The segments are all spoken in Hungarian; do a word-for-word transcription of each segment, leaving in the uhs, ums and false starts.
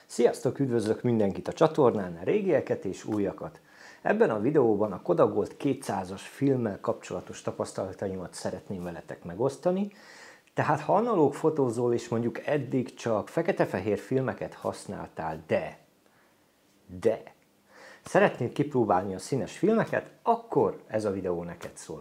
Sziasztok, üdvözlök mindenkit a csatornán, régieket és újakat. Ebben a videóban a Kodak Gold kétszázas filmmel kapcsolatos tapasztalataimat szeretném veletek megosztani. Tehát ha analóg fotózol és mondjuk eddig csak fekete-fehér filmeket használtál, de, de szeretnéd kipróbálni a színes filmeket, akkor ez a videó neked szól.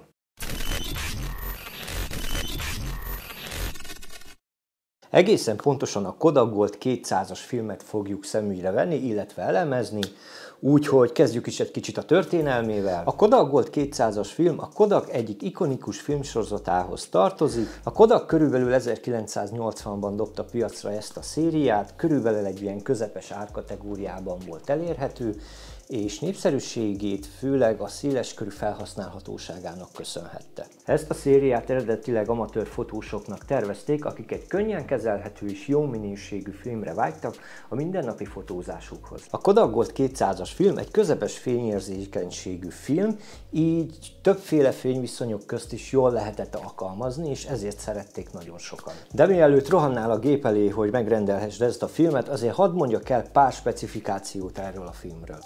Egészen pontosan a Kodak Gold kétszázas filmet fogjuk szemügyre venni, illetve elemezni, úgyhogy kezdjük is egy kicsit a történelmével. A Kodak Gold kétszázas film a Kodak egyik ikonikus filmsorozatához tartozik. A Kodak körülbelül ezerkilencszáznyolcvanban dobta piacra ezt a szériát, körülbelül egy ilyen közepes árkategóriában volt elérhető, és népszerűségét főleg a széleskörű felhasználhatóságának köszönhette. Ezt a szériát eredetileg amatőr fotósoknak tervezték, akik egy könnyen kezelhető és jó minőségű filmre vágytak a mindennapi fotózásukhoz. A Kodak Gold kétszázas film egy közepes fényérzékenységű film, így többféle fényviszonyok közt is jól lehetett alkalmazni, és ezért szerették nagyon sokan. De mielőtt rohannál a gép elé, hogy megrendelhessd ezt a filmet, azért hadd mondjak el pár specifikációt erről a filmről.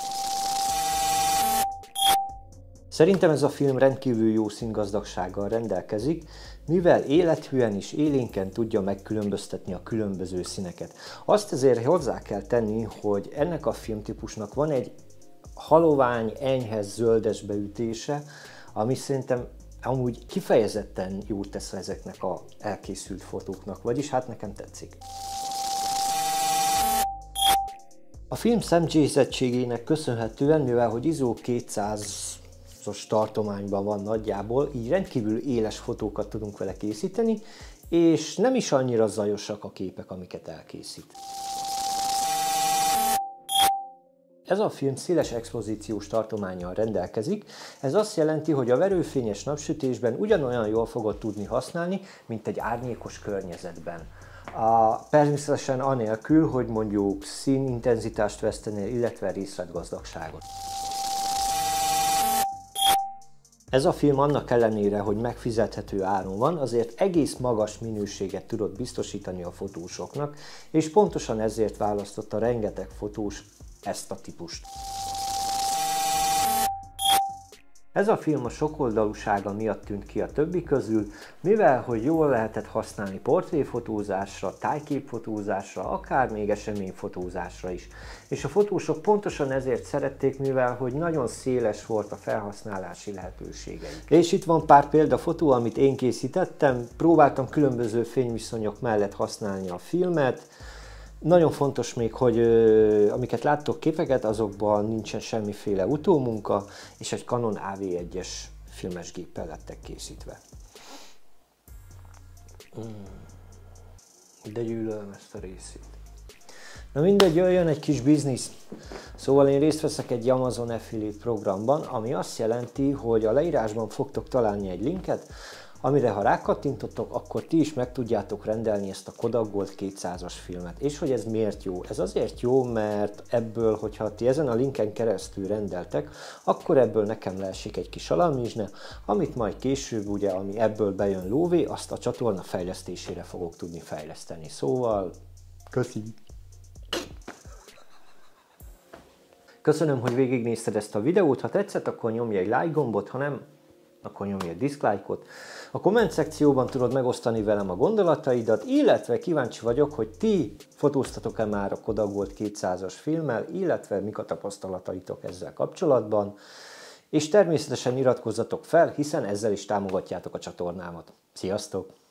Szerintem ez a film rendkívül jó színgazdagsággal rendelkezik, mivel élethűen és élénken tudja megkülönböztetni a különböző színeket. Azt ezért hozzá kell tenni, hogy ennek a filmtípusnak van egy halovány, enyhe zöldes beütése, ami szerintem amúgy kifejezetten jót tesz ezeknek az elkészült fotóknak, vagyis hát nekem tetszik. A film szemcsészedtségének köszönhetően, mivel hogy ISO kétszázas tartományban van nagyjából, így rendkívül éles fotókat tudunk vele készíteni, és nem is annyira zajosak a képek, amiket elkészít. Ez a film széles expozíciós tartománnyal rendelkezik, ez azt jelenti, hogy a verőfényes napsütésben ugyanolyan jól fogod tudni használni, mint egy árnyékos környezetben. A, természetesen anélkül, hogy mondjuk színintenzitást vesztenél, illetve részletgazdagságot. Ez a film annak ellenére, hogy megfizethető áron van, azért egész magas minőséget tudott biztosítani a fotósoknak, és pontosan ezért választotta rengeteg fotós ezt a típust. Ez a film a sokoldalúsága miatt tűnt ki a többi közül, mivel hogy jól lehetett használni portréfotózásra, tájképfotózásra, akár még eseményfotózásra is. És a fotósok pontosan ezért szerették, mivel hogy nagyon széles volt a felhasználási lehetőségeik. És itt van pár példafotó, amit én készítettem, próbáltam különböző fényviszonyok mellett használni a filmet. Nagyon fontos még, hogy ö, amiket láttok képeket, azokban nincsen semmiféle utómunka, és egy Canon á vé egyes filmes géppel lettek készítve. De gyűlölöm ezt a részét. Na mindegy, jöjjön egy kis biznisz. Szóval én részt veszek egy Amazon Affiliate programban, ami azt jelenti, hogy a leírásban fogtok találni egy linket, amire ha rákattintottok, akkor ti is meg tudjátok rendelni ezt a Kodak Gold kétszázas filmet. És hogy ez miért jó? Ez azért jó, mert ebből, hogyha ti ezen a linken keresztül rendeltek, akkor ebből nekem leesik egy kis alamizsne, amit majd később, ugye, ami ebből bejön lóvé, azt a csatorna fejlesztésére fogok tudni fejleszteni. Szóval, köszi! Köszönöm, hogy végignézted ezt a videót, ha tetszett, akkor nyomj egy like gombot, ha nem, akkor nyomj egy dislike-ot. A komment szekcióban tudod megosztani velem a gondolataidat, illetve kíváncsi vagyok, hogy ti fotóztatok-e már a Kodak Gold kétszázas filmmel, illetve mik a tapasztalataitok ezzel kapcsolatban. És természetesen iratkozzatok fel, hiszen ezzel is támogatjátok a csatornámat. Sziasztok!